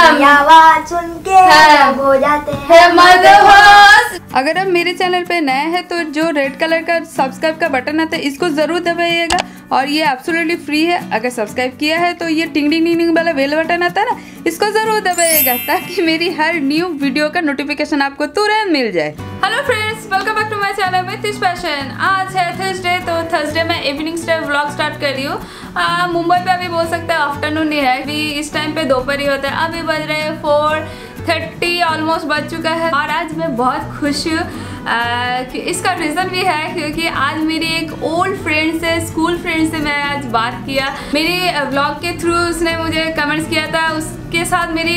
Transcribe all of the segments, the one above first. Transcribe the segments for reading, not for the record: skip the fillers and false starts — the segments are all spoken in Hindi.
आवाज सुन के लोग हो जाते हैं मदहोश। अगर आप मेरे चैनल पे नए हैं तो जो रेड कलर का सब्सक्राइब का बटन आता है इसको जरूर दबाइएगा और ये एब्सोल्युटली फ्री है। अगर सब्सक्राइब किया है तो ये टिंग टिंग टिंग वाला बेल बटन आता है ना, इसको जरूर दबाइएगा ताकि मेरी हर न्यू वीडियो का नोटिफिकेशन आपको तुरंत मिल जाए। Hello friends, welcome back to my channel में तिश फैशन। आज है थर्सडे, तो थर्सडे में इवनिंग स्टाइल व्लॉग स्टार्ट कर रही हूँ। मुंबई पे अभी बोल सकते हैं आफ्टरनून ही है, अभी इस टाइम पे दोपहर ही होता है। अभी बज रहे हैं 4:30 ऑलमोस्ट बज चुका है और आज मैं बहुत खुश हूँ। इसका रीज़न भी है क्योंकि आज मेरी एक ओल्ड फ्रेंड से, स्कूल फ्रेंड से मैं आज बात किया। मेरी व्लॉग के थ्रू उसने मुझे कमेंट्स किया था। उसके साथ मेरी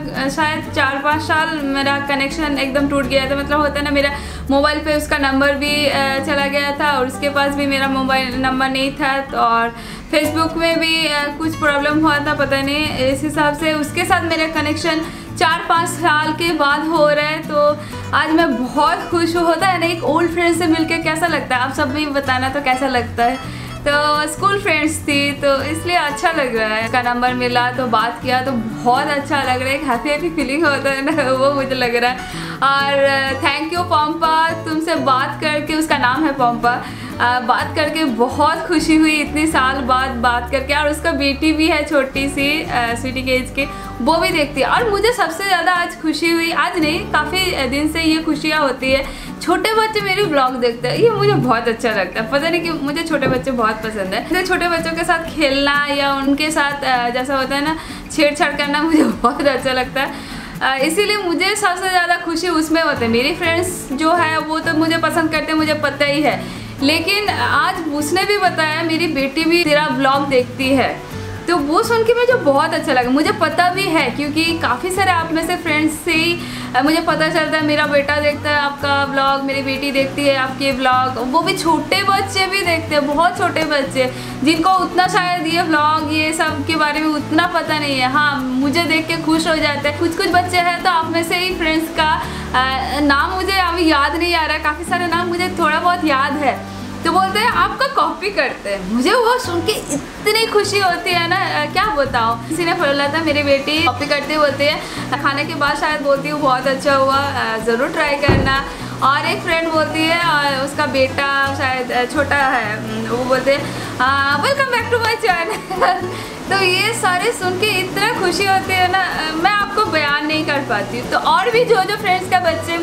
शायद 4-5 साल मेरा कनेक्शन एकदम टूट गया था। मतलब होता है ना, मेरा मोबाइल पे उसका नंबर भी चला गया था और उसके पास भी मेरा मोबाइल नंबर नहीं था, और फेसबुक में भी कुछ प्रॉब्लम हुआ था, पता नहीं। इस हिसाब से उसके साथ मेरा कनेक्शन 4-5 साल के बाद हो रहा है। तो आज मैं बहुत खुश हूँ। होता है ना, एक ओल्ड फ्रेंड से मिलके कैसा लगता है, आप सब भी बताना तो कैसा लगता है। तो स्कूल फ्रेंड्स थी तो इसलिए अच्छा लग रहा है। उसका नंबर मिला तो बात किया तो बहुत अच्छा लग रहा है। एक हैप्पी फीलिंग होता है ना, वो मुझे लग रहा है। और थैंक यू पम्पा, तुमसे बात करके, उसका नाम है पम्पा, बात करके बहुत खुशी हुई। इतनी साल बाद बात करके। और उसका बेटी भी है छोटी सी, स्वीटी के एज की, वो भी देखती है। और मुझे सबसे ज़्यादा आज खुशी हुई, आज नहीं काफ़ी दिन से ये खुशियाँ होती है, छोटे बच्चे मेरे ब्लॉग देखते हैं। ये मुझे बहुत अच्छा लगता है, पता नहीं कि मुझे छोटे बच्चे बहुत पसंद है। मुझे छोटे बच्चों के साथ खेलना या उनके साथ जैसा होता है ना, छेड़छाड़ करना मुझे बहुत अच्छा लगता है। इसीलिए मुझे सबसे ज़्यादा खुशी उसमें होती है। मेरी फ्रेंड्स जो है वो तो मुझे पसंद करते हैं, मुझे पता ही है। लेकिन आज उसने भी बताया मेरी बेटी भी तेरा ब्लॉग देखती है, तो वो सुन के मुझे बहुत अच्छा लगा। मुझे पता भी है क्योंकि काफ़ी सारे आप में से फ्रेंड्स से ही मुझे पता चलता है, मेरा बेटा देखता है आपका ब्लॉग, मेरी बेटी देखती है आपके ब्लॉग, वो भी छोटे बच्चे भी देखते हैं, बहुत छोटे बच्चे जिनको उतना शायद ये ब्लॉग ये सब के बारे में उतना पता नहीं है। हाँ, मुझे देख के खुश हो जाते हैं। कुछ बच्चे हैं तो आप में से ही फ्रेंड्स का नाम मुझे अभी याद नहीं आ रहा है, काफ़ी सारे नाम मुझे थोड़ा बहुत याद है, तो बोलते हैं आपका कॉपी करते हैं। मुझे वो सुन के इतनी खुशी होती है ना, क्या बताऊँ। किसी ने बोला था मेरी बेटी कॉपी करते बोलती है, खाने के बाद शायद बोलती हूँ बहुत अच्छा हुआ, ज़रूर ट्राई करना। और एक फ्रेंड बोलती है, और उसका बेटा शायद छोटा है, वो बोलते हैं welcome back to my channel. तो ये सारे सुन के इतना खुशी होती है ना, मैं आपको बयान नहीं कर पाती हूँ। तो और भी जो फ्रेंड्स का बच्चे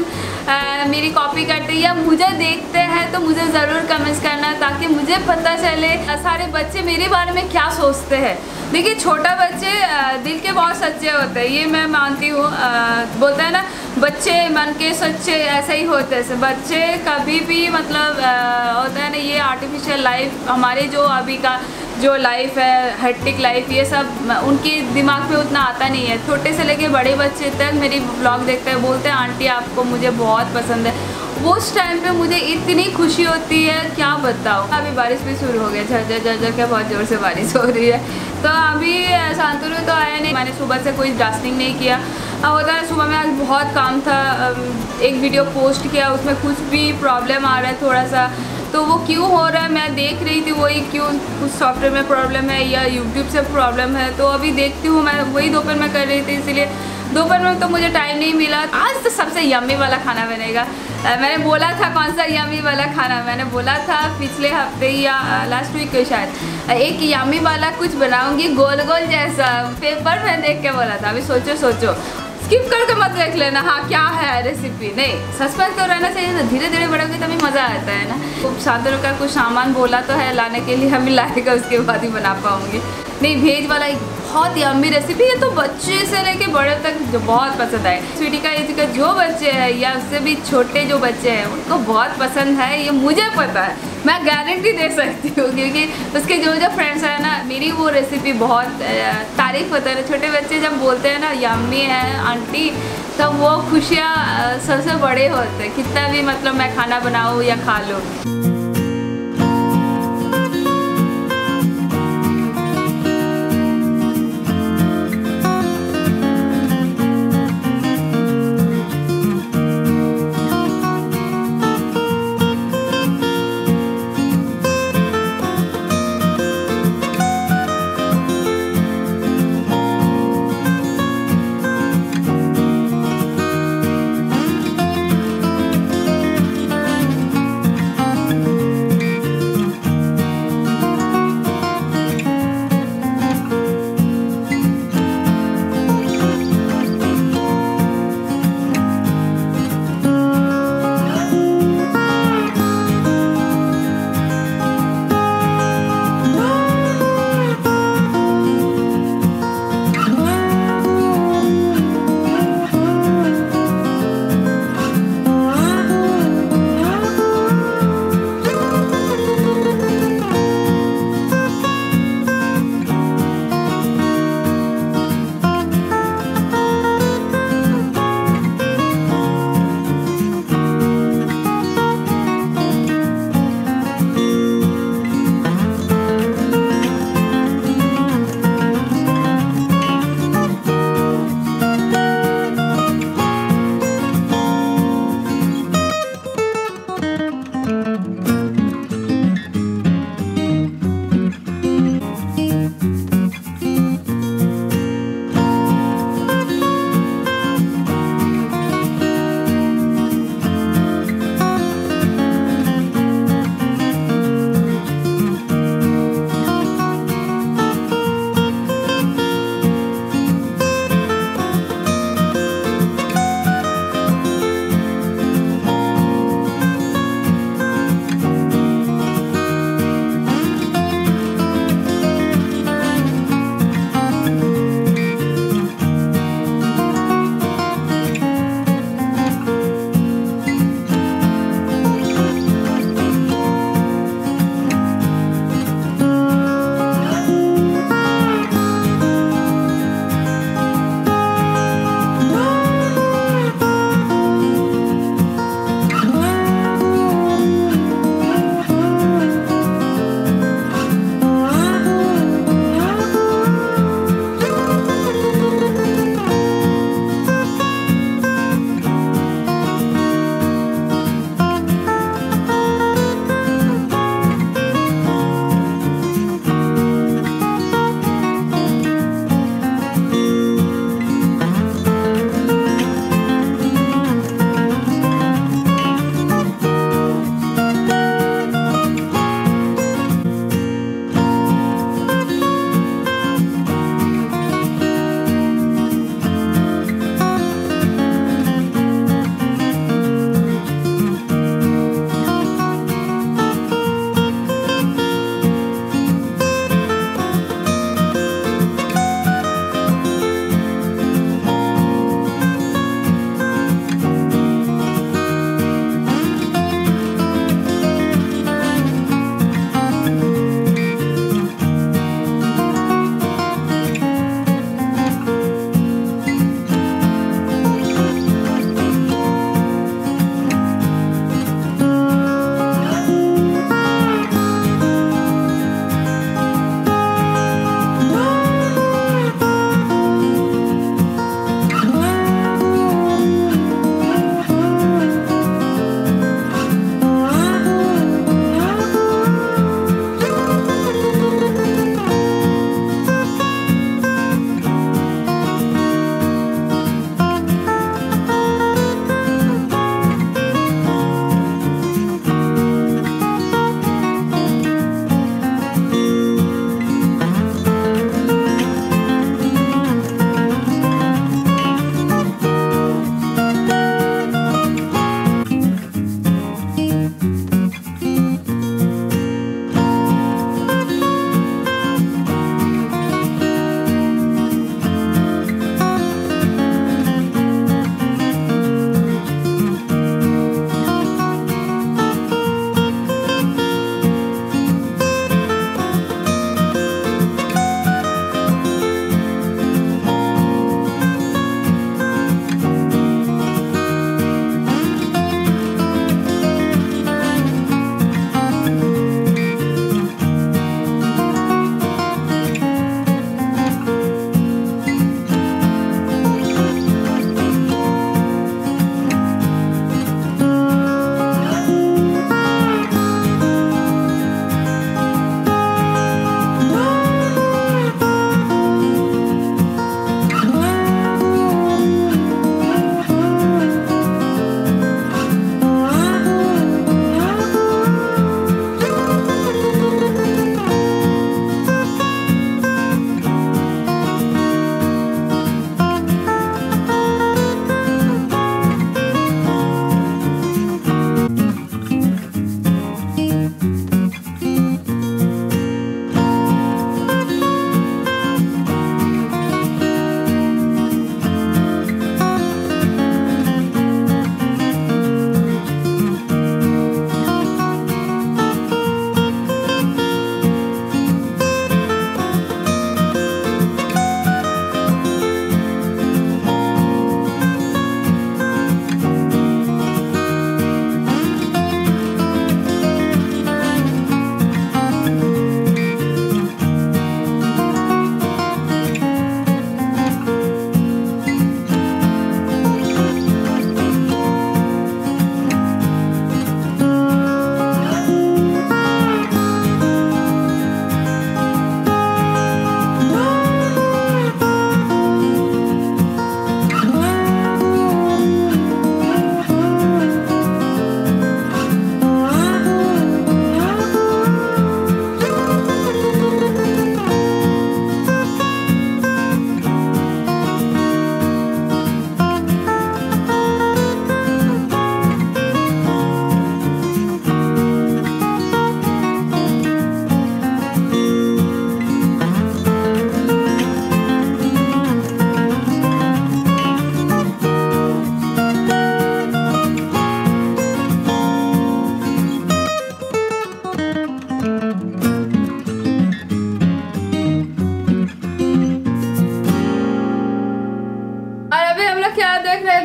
मेरी कॉपी करते हैं या मुझे देखते हैं तो मुझे ज़रूर कमेंट्स करना, ताकि मुझे पता चले सारे बच्चे मेरे बारे में क्या सोचते हैं। देखिए, छोटा बच्चे दिल के बहुत सच्चे होते हैं, ये मैं मानती हूँ। बोलते हैं ना, बच्चे मन के सच्चे, ऐसे ही होते हैं बच्चे। कभी भी मतलब होता है ना, ये आर्टिफिशियल लाइफ, हमारे जो अभी का जो लाइफ है, हेक्टिक लाइफ, ये सब उनके दिमाग में उतना आता नहीं है। छोटे से लेके बड़े बच्चे तक मेरी ब्लॉग देखते हैं, बोलते हैं आंटी आपको मुझे बहुत पसंद है। वो उस टाइम पे मुझे इतनी खुशी होती है, क्या बताओ। अभी बारिश भी शुरू हो गया, झरझर क्या बहुत ज़ोर से बारिश हो रही है। तो अभी शांतनु तो आया नहीं, मैंने सुबह से कोई डस्टिंग नहीं किया। होता है सुबह में आज बहुत काम था, एक वीडियो पोस्ट किया, उसमें कुछ भी प्रॉब्लम आ रहा है थोड़ा सा, तो वो क्यों हो रहा है मैं देख रही थी, वही क्यों कुछ सॉफ्टवेयर में प्रॉब्लम है या यूट्यूब से प्रॉब्लम है। तो अभी देखती हूँ, मैं वही दोपहर में कर रही थी, इसीलिए दोपहर में तो मुझे टाइम नहीं मिला। आज तो सबसे यम्मी वाला खाना बनेगा। मैंने बोला था, कौन सा यम्मी वाला खाना, मैंने बोला था पिछले हफ्ते या लास्ट वीक को शायद, एक यम्मी वाला कुछ बनाऊंगी गोल गोल जैसा। पेपर में देख के बोला था, अभी सोचो स्किप करके मत देख लेना। हाँ, क्या है रेसिपी, नहीं सस्पेंस तो रहना चाहिए ना, धीरे धीरे बढ़ोगे तभी मज़ा आता है ना। खूब शानदार का कुछ सामान बोला तो है लाने के लिए, हमें लाएगा उसके बाद ही बना पाऊँगी। नहीं, भेज वाला एक बहुत ही अम्मी रेसिपी है, तो बच्चे से लेके बड़े तक जो बहुत पसंद आए। स्वीटी का एज का जो बच्चे हैं या उससे भी छोटे जो बच्चे हैं उनको बहुत पसंद है, ये मुझे पता है, मैं गारंटी दे सकती हूँ। क्योंकि उसके जो फ्रेंड्स हैं ना, मेरी वो रेसिपी बहुत तारीफ़ होता है। छोटे बच्चे जब बोलते हैं ना यम्मी है आंटी, तब वो खुशियाँ सबसे बड़े होते हैं, कितना भी मतलब मैं खाना बनाऊँ या खा लूँ।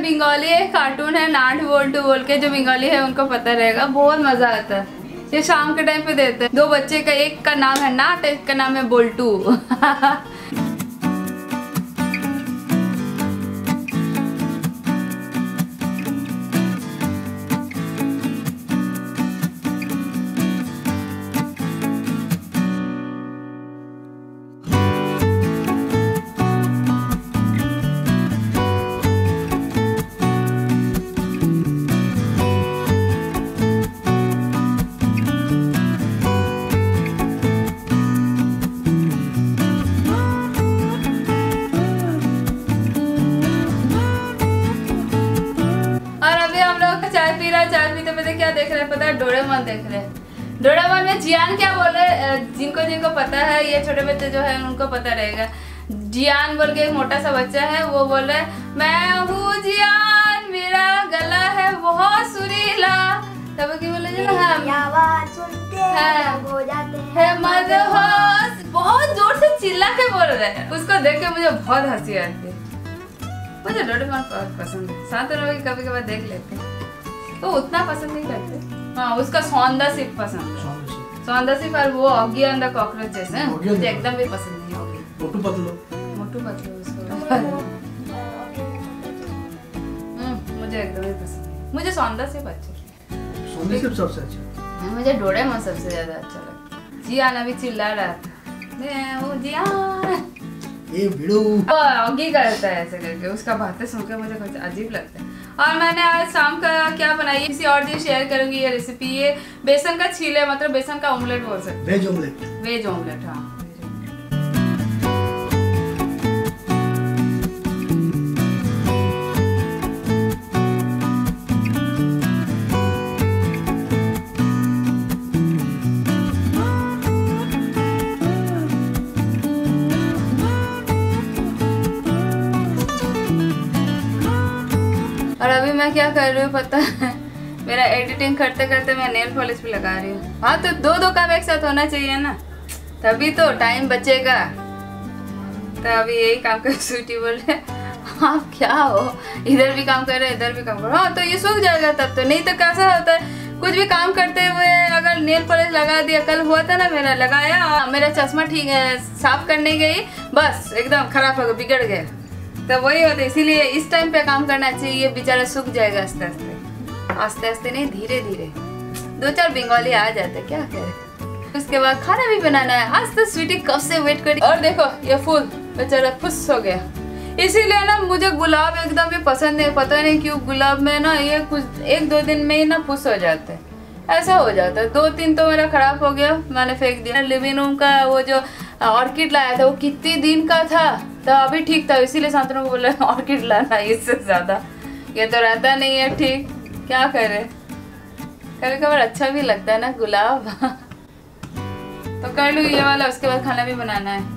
बंगाली एक कार्टून है नाट बोल्टू बोल के, जो बंगाली है उनको पता रहेगा, बहुत मजा आता है। ये शाम के टाइम पे देते हैं। 2 बच्चे का, एक का नाम है नाट, एक का नाम है बोल्टू। चाय पीते पीते क्या देख रहे हैं पता है? डोरेमोन देख रहे हैं। डोरेमोन में जियान क्या बोल रहे हैं, जिनको पता है, ये छोटे बच्चे जो है उनको पता रहेगा। जियान बोल के एक मोटा सा बच्चा है, वो बोल रहा है मैं हूँ जियान, मेरा गला है बहुत सुरीला। तब की बोले जो हम आवाज सुनते हैं हो जाते हैं मदहोश। बहुत जोर से चिल्ला के बोल रहे हैं। उसको देख के मुझे बहुत हंसी आती है। मुझे डोरेमोन बहुत पसंद है। शांतनु की कभी कभी देख लेते हैं, तो उतना पसंद नहीं करते। हाँ, उसका सौंदर्य पसंद है। सौंदर्य पर वो ऑगी एंड द कॉकरोचेस है, मुझे एकदम भी पसंद नहीं होगी। मोटू पतलू उसको मुझे एकदम भी पसंद नहीं। मुझे सौंदर्य सबसे अच्छा। मुझे डोरेमोन सबसे ज्यादा अच्छा लगता है। जियान अभी चिल्ला रहा था मैं वो जियान, ये भिड़ो ऑगी करता है ऐसे करके। उसका बातें सुनकर मुझे कुछ अजीब लगता है। और मैंने आज शाम का क्या बनाई किसी और दिन शेयर करूंगी ये रेसिपी। ये बेसन का छीले, मतलब बेसन का ऑमलेट बोल सकते हैं। Veg omelette. हाँ, और अभी मैं क्या कर रही हूँ पता है? मेरा एडिटिंग करते करते मैं नेल पॉलिश भी लगा रही हूँ। हाँ, तो दो काम एक साथ होना चाहिए ना, तभी तो टाइम बचेगा। तो अभी यही काम कर स्वीटी बोल रहे आप क्या हो, इधर भी काम कर रहे इधर भी काम करो। हाँ, तो ये सूख जाएगा तब तो। नहीं तो कैसा होता है, कुछ भी काम करते हुए अगर नेल पॉलिश लगा दिया, कल हुआ था ना मेरा, लगाया, मेरा चश्मा ठीक है साफ करने गई, बस एकदम खराब हो गया, बिगड़ गया। तो वही होता है, इसीलिए इस टाइम पे काम करना चाहिए। ये बेचारा सूख जाएगा आस्ते आस्ते नहीं, धीरे धीरे। 2-4 बंगाली आ जाते, क्या करे। उसके बाद खाना भी बनाना है। आज तो स्वीटी कब से वेट करी। और देखो ये फूल बेचारा फुस हो गया। इसीलिए ना मुझे गुलाब एकदम भी पसंद नहीं। पता नहीं क्यों गुलाब में ना ये कुछ 1-2 दिन में ही ना फुस हो जाते हैं, ऐसा हो जाता है। 2-3 तो मेरा खराब हो गया, मैंने फेंक दिया। लिविंग रूम का वो जो ऑर्किड लाया था वो कितने दिन का था, तो अभी ठीक था, इसीलिए शांतनु को बोला ऑर्किड लाना। इससे ज्यादा ये तो रहता नहीं है ठीक, क्या करे। कभी कभार अच्छा भी लगता है ना गुलाब। तो कर लूँ ये वाला, उसके बाद खाना भी बनाना है।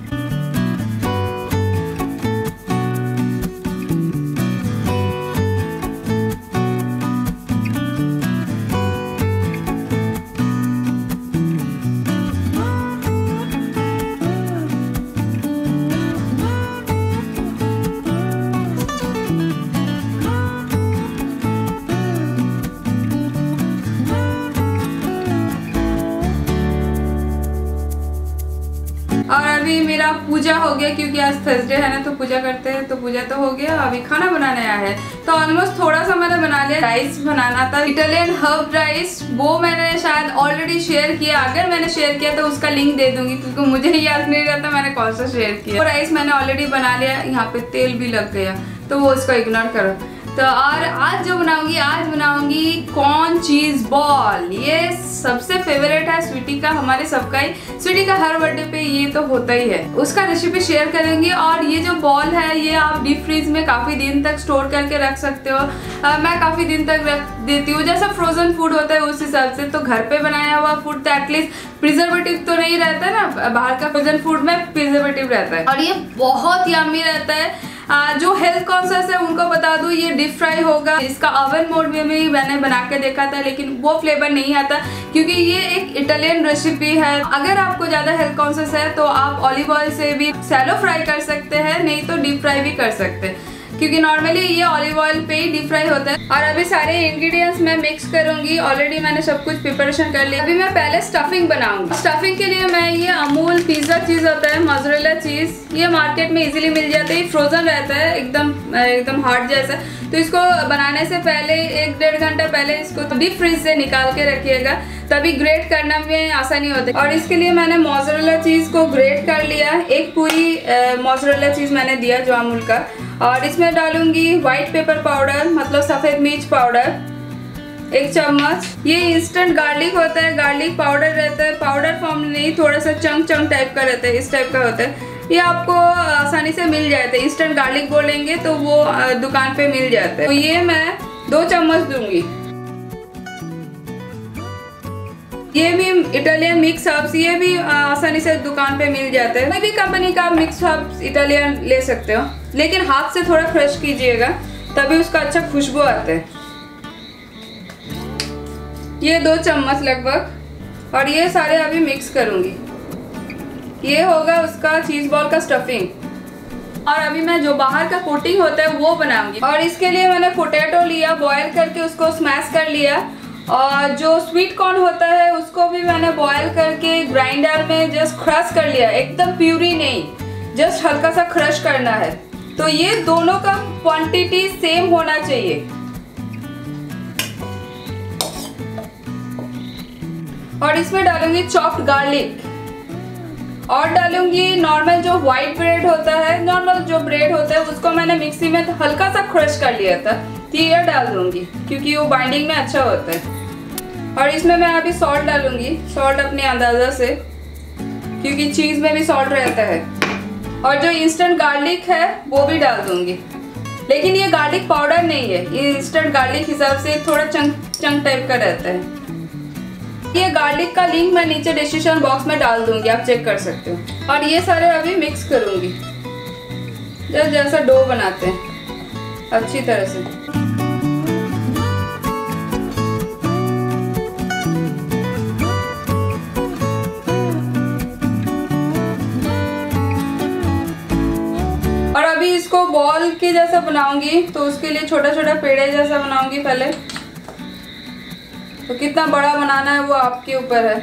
और अभी मेरा पूजा हो गया, क्योंकि आज थर्सडे है ना, तो पूजा करते हैं। तो पूजा तो हो गया, अभी खाना बनाने आया है। तो ऑलमोस्ट थोड़ा सा मैंने बना लिया। राइस बनाना था, इटालियन हर्ब राइस, वो मैंने शायद ऑलरेडी शेयर किया। अगर मैंने शेयर किया तो उसका लिंक दे दूंगी, क्योंकि मुझे याद नहीं रहता मैंने कौन सा शेयर किया। वो राइस मैंने ऑलरेडी बना लिया। यहाँ पे तेल भी लग गया, तो वो उसको इग्नोर करो। तो और आज जो बनाऊंगी, आज बनाऊंगी कॉर्न चीज बॉल। ये सबसे फेवरेट है स्वीटी का, हमारे सबका ही। स्वीटी का हर बर्थडे पे ये तो होता ही है। उसका रेसिपी शेयर करेंगे। और ये जो बॉल है ये आप डीप फ्रीज में काफी दिन तक स्टोर करके रख सकते हो। मैं काफी दिन तक रख देती हूँ, जैसा फ्रोजन फूड होता है उस हिसाब से। तो घर पे बनाया हुआ फूड तो एटलीस्ट प्रिजर्वेटिव तो नहीं रहता ना, बाहर का फ्रोजन फूड में प्रिजर्वेटिव रहता है। और ये बहुत यम्मी रहता है। जो हेल्थ कॉन्शियस है उनको बता दूं, ये डीप फ्राई होगा। इसका ओवन मोड में भी मैंने बना के देखा था, लेकिन वो फ्लेवर नहीं आता, क्योंकि ये एक इटालियन रेसिपी है। अगर आपको ज्यादा हेल्थ कॉन्शियस है तो आप ऑलिव ऑयल से भी शैलो फ्राई कर सकते हैं, नहीं तो डीप फ्राई भी कर सकते हैं। क्योंकि नॉर्मली ये ऑलिव ऑयल पे ही डीप फ्राई होता है। और अभी सारे इंग्रेडिएंट्स मैं मिक्स करूंगी। ऑलरेडी मैंने सब कुछ प्रिपरेशन कर लिया। अभी मैं पहले स्टफिंग बनाऊंगी। स्टफिंग के लिए मैं ये अमूल पिज्जा चीज होता है, मोज़रेला चीज, ये मार्केट में इजीली मिल जाता है। फ्रोजन रहता है एकदम हार्ड जैसा। तो इसको बनाने से पहले 1-1.5 घंटा पहले इसको डीप फ्रीज से निकाल के रखिएगा, तभी ग्रेट करने में आसानी होती है। और इसके लिए मैंने मोज़रेला चीज को ग्रेट कर लिया। एक पूरी मोज़रेला चीज मैंने दिया जो अमूल का। और इसमें डालूंगी व्हाइट पेपर पाउडर, मतलब सफेद मिर्च पाउडर 1 चम्मच। ये इंस्टेंट गार्लिक होता है, गार्लिक पाउडर रहता है, पाउडर फॉर्म नहीं, थोड़ा सा चंक टाइप का रहता है, इस टाइप का होता है। ये आपको आसानी से मिल जाता है। इंस्टेंट गार्लिक बोलेंगे तो वो दुकान पे मिल जाता है। तो ये मैं 2 चम्मच दूंगी। ये भी इटालियन मिक्स हर्ब्स, ये भी आसानी से दुकान पे मिल जाता है। कोई भी कंपनी का मिक्स हर्ब्स इटालियन ले सकते हो, लेकिन हाथ से थोड़ा फ्रेश कीजिएगा, तभी उसका अच्छा खुशबू आता है। ये 2 चम्मच लगभग। और ये सारे अभी मिक्स करूंगी। ये होगा उसका चीज बॉल का स्टफिंग। और अभी मैं जो बाहर का कोटिंग होता है वो बनाऊंगी। और इसके लिए मैंने पोटैटो लिया, बॉयल करके उसको स्मैश कर लिया। और जो स्वीट कॉर्न होता है उसको भी मैंने बॉयल करके ग्राइंडर में जस्ट क्रश कर लिया, एकदम प्यूरी नहीं, जस्ट हल्का सा क्रश करना है। तो ये दोनों का क्वांटिटी सेम होना चाहिए। और इसमें डालूंगी चॉप्ड गार्लिक। और डालूंगी नॉर्मल जो व्हाइट ब्रेड होता है, नॉर्मल जो ब्रेड होता है उसको मैंने मिक्सी में हल्का सा क्रश कर लिया था, तो ये डाल दूंगी क्योंकि वो बाइंडिंग में अच्छा होता है। और इसमें मैं अभी सॉल्ट डालूंगी, सॉल्ट अपने अंदाजा से, क्योंकि चीज में भी सॉल्ट रहता है। और जो इंस्टेंट गार्लिक है वो भी डाल दूंगी, लेकिन ये गार्लिक पाउडर नहीं है, ये इंस्टेंट गार्लिक हिसाब से थोड़ा चंक टाइप का रहता है। ये गार्लिक का लिंक मैं नीचे डिस्क्रिप्शन बॉक्स में डाल दूंगी, आप चेक कर सकते हो। और ये सारे अभी मिक्स करूंगी, जैसा डो बनाते हैं अच्छी तरह से। और अभी इसको बॉल के जैसा बनाऊंगी, तो उसके लिए छोटा छोटा पेड़े जैसा बनाऊंगी पहले। तो कितना बड़ा बनाना है वो आपके ऊपर है।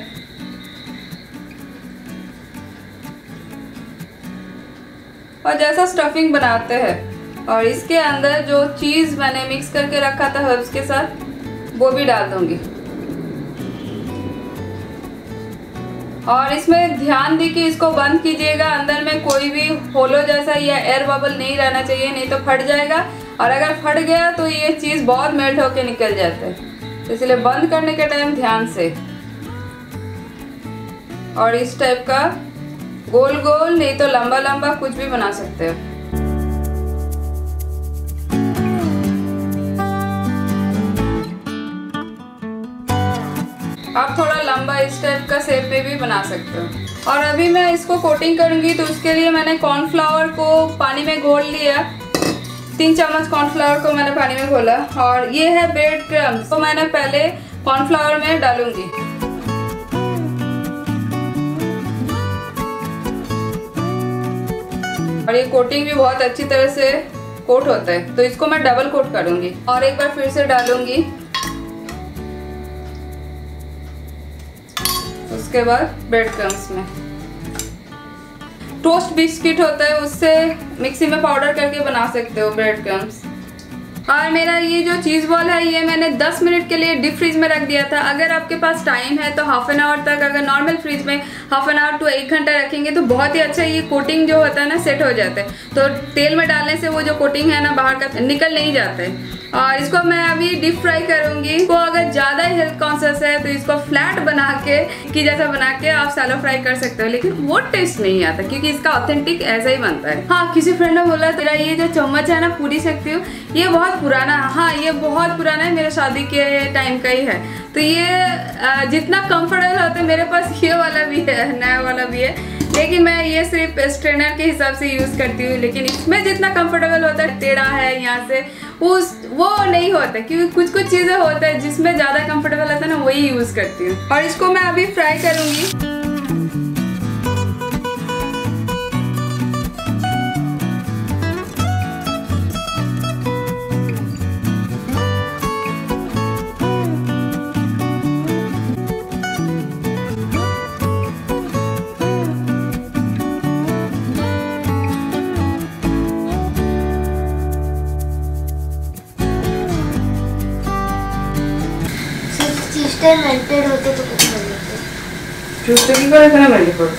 और जैसा स्टफिंग बनाते हैं, और इसके अंदर जो चीज मैंने मिक्स करके रखा था हर्ब्स के साथ वो भी डाल दूंगी। और इसमें ध्यान दी कि इसको बंद कीजिएगा, अंदर में कोई भी होलो जैसा या एयर बबल नहीं रहना चाहिए, नहीं तो फट जाएगा। और अगर फट गया तो ये चीज बहुत मेल्ट होके निकल जाता है, इसलिए बंद करने के टाइम ध्यान से। और इस टाइप का गोल गोल, नहीं तो लंबा लंबा कुछ भी बना सकते हो। आप थोड़ा लंबा इस टाइप का शेप में भी बना सकते हो। और अभी मैं इसको कोटिंग करूंगी, तो उसके लिए मैंने कॉर्नफ्लावर को पानी में घोल लिया। 3 चम्मच कॉर्नफ्लावर को मैंने पानी में घोला। और ये है ब्रेड क्रम्स, तो मैंने पहले कॉर्नफ्लावर में डालूंगी। और ये कोटिंग भी बहुत अच्छी तरह से कोट होता है, तो इसको मैं डबल कोट करूंगी। और एक बार फिर से डालूंगी। उसके बाद ब्रेड क्रम्स में टोस्ट बिस्किट होता है, उससे मिक्सी में पाउडर करके बना सकते हो ब्रेड क्रम्स। और मेरा ये जो चीज़ बॉल है ये मैंने 10 मिनट के लिए डीप फ्रीज में रख दिया था। अगर आपके पास टाइम है तो हाफ एन आवर तक, अगर नॉर्मल फ्रीज में हाफ एन आवर टू 1 घंटा रखेंगे तो बहुत ही अच्छा ये कोटिंग जो होता है ना सेट हो जाता है। तो तेल में डालने से वो जो कोटिंग है ना बाहर का निकल नहीं जाता है। और इसको मैं अभी डीप फ्राई करूंगी। इसको अगर ज़्यादा हेल्थ कॉन्शियस है तो इसको फ्लैट बना के कि जैसा बना के आप सैलो फ्राई कर सकते हो, लेकिन वो टेस्ट नहीं आता क्योंकि इसका ऑथेंटिक ऐसा ही बनता है। हाँ, किसी फ्रेंड ने बोला तेरा ये जो चम्मच है ना पूरी सकती हो, ये बहुत पुराना है। हाँ, ये बहुत पुराना है, मेरे शादी के टाइम का ही है। तो ये जितना कंफर्टेबल होता है, मेरे पास ये वाला भी है, नया वाला भी है, लेकिन मैं ये सिर्फ स्ट्रेनर के हिसाब से यूज़ करती हूँ। लेकिन इसमें जितना कंफर्टेबल होता है, टेढ़ा है यहाँ से, वो नहीं होता, क्योंकि कुछ कुछ चीज़ें होता है जिसमें ज़्यादा कंफर्टेबल होता है ना, वही यूज़ करती हूँ। और इसको मैं अभी फ्राई करूँगी। ट्यूसडे मेल्टेड होते तो कुछ कर लेते। ट्यूसडे की করে এখানে মেল্ট করব।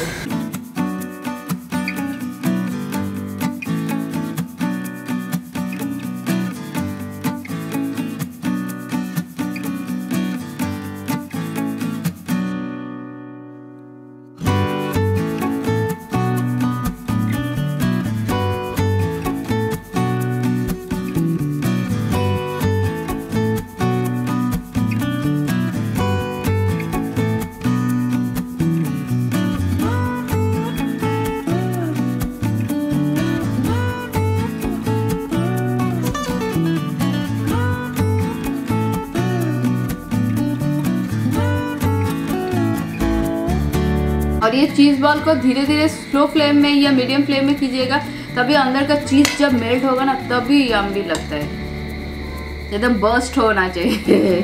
और ये चीज़ बॉल को धीरे धीरे स्लो फ्लेम में या मीडियम फ्लेम में कीजिएगा, तभी अंदर का चीज़ जब मेल्ट होगा ना तभी यम्मी लगता है, एकदम बर्स्ट होना चाहिए।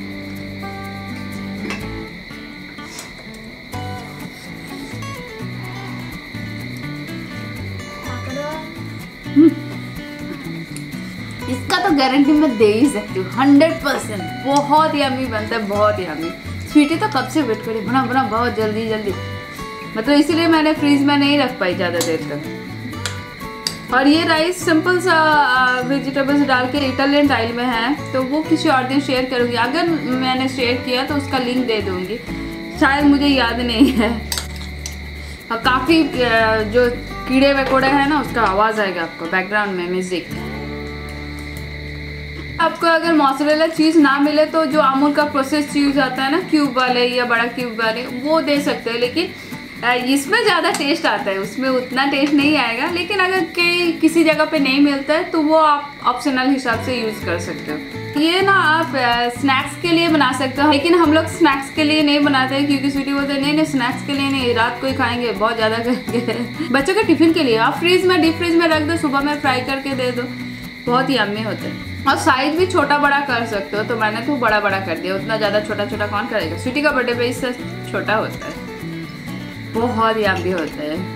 इसका तो गारंटी मैं दे ही सकती हूँ 100%। बहुत यम्मी बनता है, बहुत यम्मी। स्वीटी तो कब से वेट करी, बना बना बहुत जल्दी जल्दी, मतलब इसीलिए मैंने फ्रीज में नहीं रख पाई ज़्यादा देर तक। और ये राइस सिंपल सा वेजिटेबल्स डाल के इटालियन स्टाइल में है, तो वो किसी और दिन शेयर करूँगी। अगर मैंने शेयर किया तो उसका लिंक दे दूँगी, शायद मुझे याद नहीं है। और काफ़ी जो कीड़े वकोड़े हैं ना उसका आवाज़ आएगा आपको बैकग्राउंड में, म्यूजिक। आपको अगर मोज़रेला चीज़ ना मिले तो जो अमूल का प्रोसेस चीज़ आता है ना, क्यूब वाले या बड़ा क्यूब वाले, वो दे सकते हैं। लेकिन इसमें ज़्यादा टेस्ट आता है, उसमें उतना टेस्ट नहीं आएगा। लेकिन अगर किसी जगह पे नहीं मिलता है तो वो आप ऑप्शनल हिसाब से यूज़ कर सकते हो। ये ना आप स्नैक्स के लिए बना सकते हो, लेकिन हम लोग स्नैक्स के लिए नहीं बनाते हैं क्योंकि स्वीटी बोलते हैं नहीं स्नैक्स के लिए नहीं, रात को ही खाएंगे बहुत ज़्यादा करके। बच्चों के टिफ़िन के लिए आप फ्रीज में, डीप फ्रीज में रख दो, सुबह में फ्राई करके दे दो, बहुत ही यम्मी होते हैं। और साइज भी छोटा बड़ा कर सकते हो, तो मैंने तो बड़ा बड़ा कर दिया, उतना ज़्यादा छोटा छोटा कौन करेगा। स्वीटी का बर्थडे पे इससे छोटा होता है, बहुत यम्मी होता है।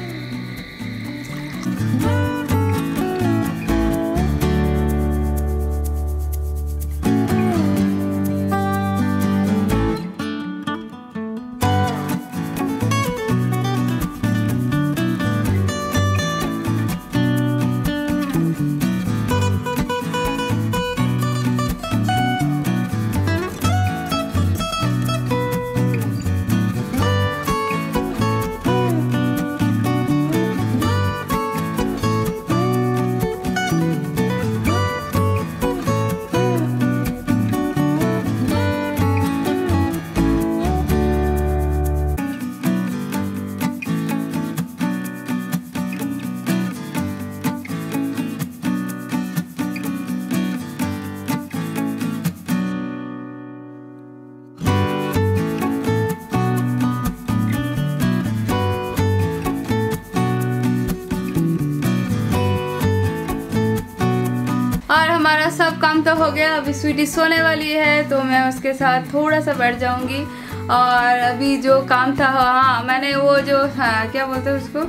और हमारा सब काम तो हो गया, अभी स्वीटी सोने वाली है तो मैं उसके साथ थोड़ा सा बैठ जाऊंगी। और अभी जो काम था, हाँ मैंने वो जो क्या बोलते हैं उसको,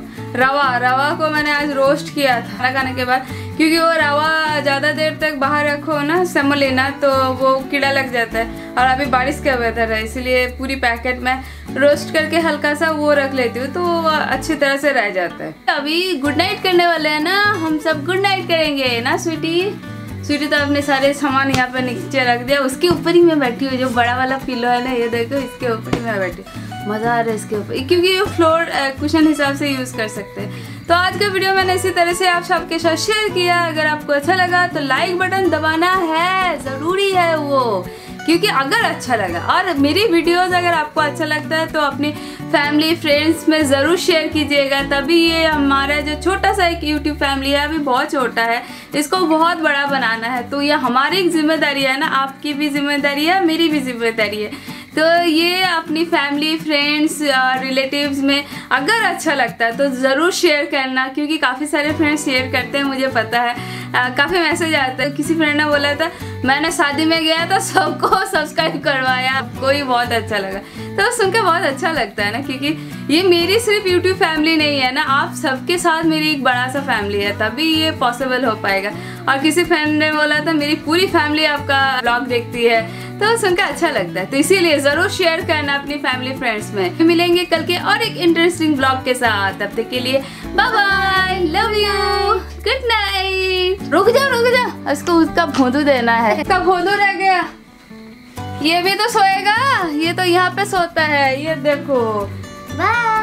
रवा को मैंने आज रोस्ट किया था खाना खाने के बाद, क्योंकि वो रवा ज़्यादा देर तक बाहर रखो ना सेमोलिना तो वो कीड़ा लग जाता है। और अभी बारिश का वेदर है इसलिए पूरी पैकेट में रोस्ट करके हल्का सा वो रख लेती हूँ तो वो अच्छी तरह से रह जाता है। अभी गुड नाइट करने वाले हैं ना, हम सब गुड नाइट करेंगे ना स्वीटी। स्वीटी तो अपने सारे सामान यहाँ पे नीचे रख दिया, उसके ऊपर ही मैं बैठी हूँ। जो बड़ा वाला पिलो है ना, ये देखो इसके ऊपर ही मैं बैठी हूँ, मज़ा आ रहा है इसके ऊपर, क्योंकि ये फ्लोर कुशन हिसाब से यूज़ कर सकते हैं। तो आज का वीडियो मैंने इसी तरह से आप सबके साथ शेयर किया। अगर आपको अच्छा लगा तो लाइक बटन दबाना है, ज़रूरी है वो, क्योंकि अगर अच्छा लगा और मेरी वीडियोस अगर आपको अच्छा लगता है तो अपनी फैमिली फ्रेंड्स में ज़रूर शेयर कीजिएगा, तभी ये हमारा जो छोटा सा एक यूट्यूब फैमिली है, अभी बहुत छोटा है, इसको बहुत बड़ा बनाना है। तो ये हमारी एक जिम्मेदारी है ना, आपकी भी जिम्मेदारी है, मेरी भी जिम्मेदारी है। तो ये अपनी फैमिली फ्रेंड्स रिलेटिव्स में अगर अच्छा लगता है तो ज़रूर शेयर करना, क्योंकि काफ़ी सारे फ्रेंड्स शेयर करते हैं मुझे पता है। काफ़ी मैसेज आते हैं। किसी फ्रेंड ने बोला था मैंने शादी में गया था सबको सब्सक्राइब करवाया, आपको ही बहुत अच्छा लगा। तो सुन के बहुत अच्छा लगता है ना, क्योंकि ये मेरी सिर्फ यूट्यूब फैमिली नहीं है ना, आप सबके साथ मेरी एक बड़ा सा फैमिली है, तभी ये पॉसिबल हो पाएगा। और किसी फ्रेंड ने बोला था मेरी पूरी फैमिली आपका ब्लॉग देखती है, तो सुनकर अच्छा लगता है। तो इसीलिए जरूर शेयर करना अपनी फैमिली फ्रेंड्स में। मिलेंगे कल के और एक इंटरेस्टिंग ब्लॉग के साथ, तब तक के लिए bye bye, love you, good night. रुक जा, इसको उसका भोंदू देना है, इसका भोंदू रह गया। ये भी तो सोएगा, ये तो यहाँ पे सोता है, ये देखो। बाय।